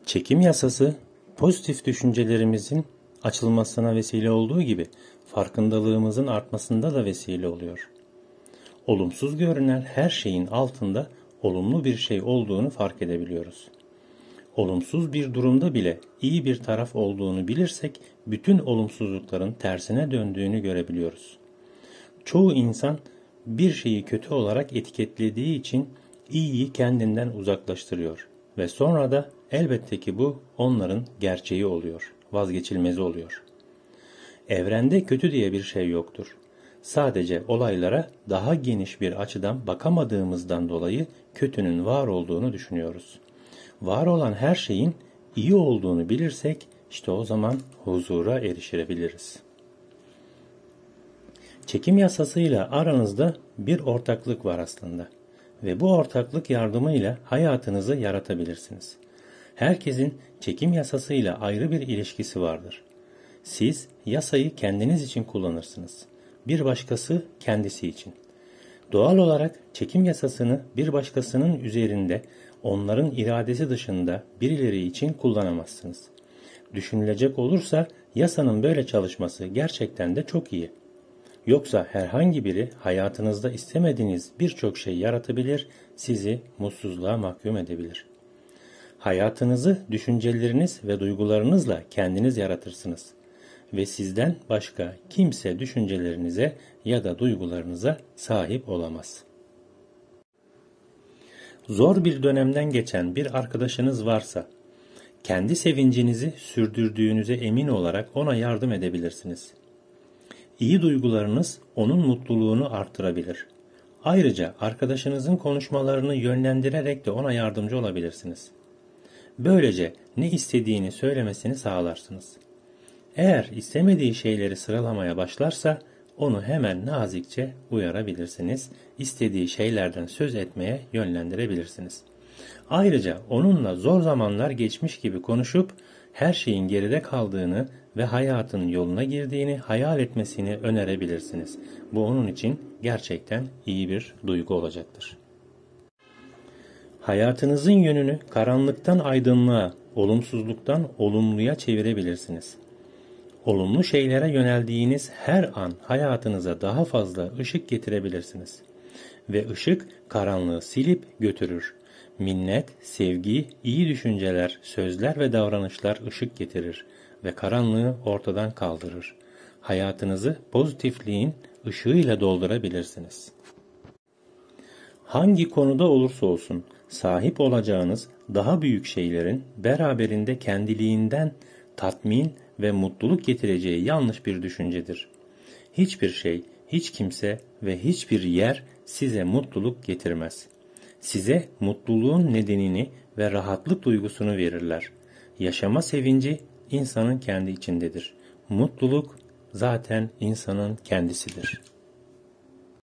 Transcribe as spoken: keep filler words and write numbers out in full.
Çekim yasası, pozitif düşüncelerimizin açılmasına vesile olduğu gibi farkındalığımızın artmasında da vesile oluyor. Olumsuz görünen her şeyin altında olumlu bir şey olduğunu fark edebiliyoruz. Olumsuz bir durumda bile iyi bir taraf olduğunu bilirsek bütün olumsuzlukların tersine döndüğünü görebiliyoruz. Çoğu insan bir şeyi kötü olarak etiketlediği için iyiyi kendinden uzaklaştırıyor ve sonra da elbette ki bu onların gerçeği oluyor, vazgeçilmezi oluyor. Evrende kötü diye bir şey yoktur. Sadece olaylara daha geniş bir açıdan bakamadığımızdan dolayı kötünün var olduğunu düşünüyoruz. Var olan her şeyin iyi olduğunu bilirsek işte o zaman huzura erişebiliriz. Çekim yasasıyla aranızda bir ortaklık var aslında ve bu ortaklık yardımıyla hayatınızı yaratabilirsiniz. Herkesin çekim yasasıyla ayrı bir ilişkisi vardır. Siz yasayı kendiniz için kullanırsınız. Bir başkası kendisi için. Doğal olarak çekim yasasını bir başkasının üzerinde onların iradesi dışında birileri için kullanamazsınız. Düşünülecek olursa yasanın böyle çalışması gerçekten de çok iyi. Yoksa herhangi biri hayatınızda istemediğiniz birçok şey yaratabilir, sizi mutsuzluğa mahkum edebilir. Hayatınızı düşünceleriniz ve duygularınızla kendiniz yaratırsınız. Ve sizden başka kimse düşüncelerinize ya da duygularınıza sahip olamaz. Zor bir dönemden geçen bir arkadaşınız varsa, kendi sevincinizi sürdürdüğünüze emin olarak ona yardım edebilirsiniz. İyi duygularınız onun mutluluğunu artırabilir. Ayrıca arkadaşınızın konuşmalarını yönlendirerek de ona yardımcı olabilirsiniz. Böylece ne istediğini söylemesini sağlarsınız. Eğer istemediği şeyleri sıralamaya başlarsa onu hemen nazikçe uyarabilirsiniz. İstediği şeylerden söz etmeye yönlendirebilirsiniz. Ayrıca onunla zor zamanlar geçmiş gibi konuşup her şeyin geride kaldığını ve hayatın yoluna girdiğini hayal etmesini önerebilirsiniz. Bu onun için gerçekten iyi bir duygu olacaktır. Hayatınızın yönünü karanlıktan aydınlığa, olumsuzluktan olumluya çevirebilirsiniz. Olumlu şeylere yöneldiğiniz her an hayatınıza daha fazla ışık getirebilirsiniz. Ve ışık karanlığı silip götürür. Minnet, sevgi, iyi düşünceler, sözler ve davranışlar ışık getirir ve karanlığı ortadan kaldırır. Hayatınızı pozitifliğin ışığıyla doldurabilirsiniz. Hangi konuda olursa olsun sahip olacağınız daha büyük şeylerin beraberinde kendiliğinden tatmin ve mutluluk getireceği yanlış bir düşüncedir. Hiçbir şey, hiç kimse ve hiçbir yer size mutluluk getirmez. Size mutluluğun nedenini ve rahatlık duygusunu verirler. Yaşama sevinci insanın kendi içindedir. Mutluluk zaten insanın kendisidir.